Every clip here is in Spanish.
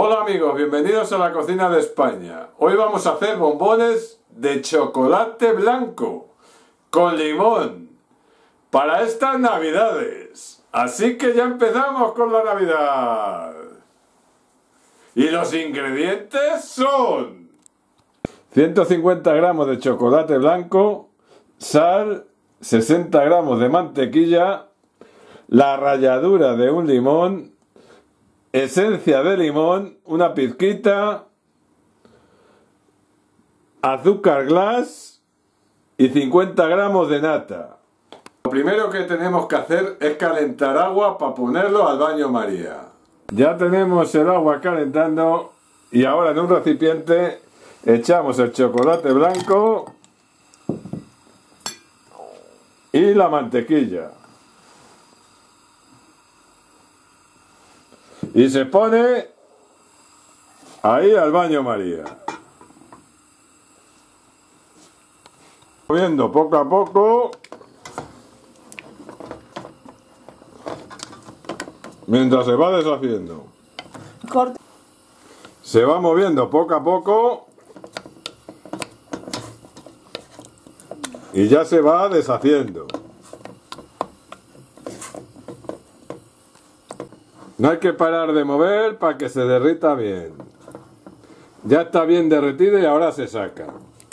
Hola amigos, bienvenidos a la cocina de España. Hoy vamos a hacer bombones de chocolate blanco con limón para estas navidades. Así que ya empezamos con la Navidad. Y los ingredientes son 150 gramos de chocolate blanco, sal, 60 gramos de mantequilla, la ralladura de un limón, esencia de limón, una pizquita, azúcar glass y 50 gramos de nata. Lo primero que tenemos que hacer es calentar agua para ponerlo al baño María. Ya tenemos el agua calentando y ahora en un recipiente echamos el chocolate blanco y la mantequilla. Y se pone ahí al baño María. Moviendo poco a poco. Mientras se va deshaciendo. Se va moviendo poco a poco. Y ya se va deshaciendo. No hay que parar de mover para que se derrita bien. Ya está bien derretido y ahora se saca.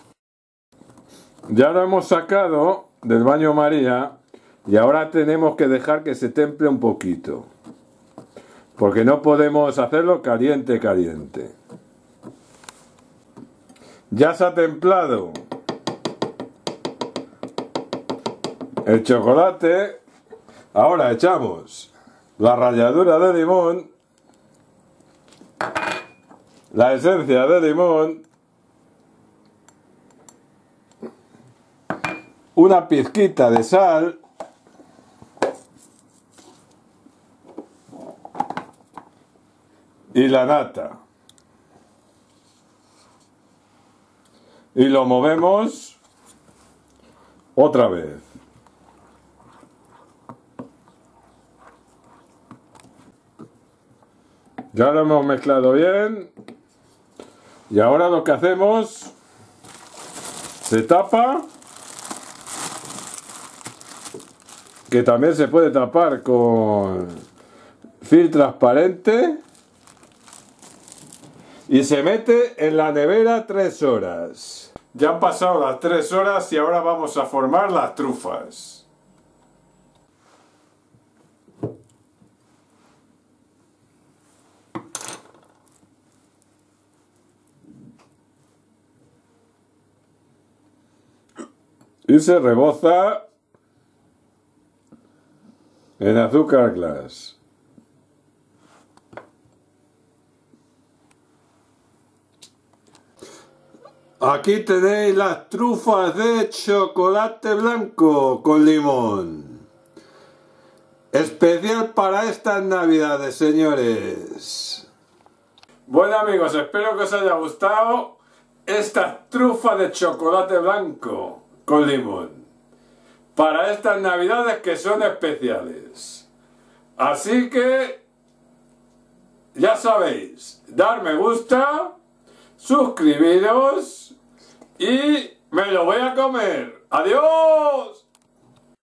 Ya lo hemos sacado del baño María y ahora tenemos que dejar que se temple un poquito. Porque no podemos hacerlo caliente. Ya se ha templado el chocolate. Ahora echamos la ralladura de limón, la esencia de limón, una pizquita de sal y la nata. Y lo movemos otra vez. Ya lo hemos mezclado bien. Y ahora lo que hacemos, se tapa, que también se puede tapar con film transparente, y se mete en la nevera 3 horas. Ya han pasado las 3 horas y ahora vamos a formar las trufas. Y se reboza en azúcar glass. Aquí tenéis las trufas de chocolate blanco con limón. Especial para estas navidades, señores. Bueno amigos, espero que os haya gustado esta trufa de chocolate blanco con limón para estas navidades que son especiales. Así que ya sabéis, dar me gusta, suscribiros y me lo voy a comer. ¡Adiós!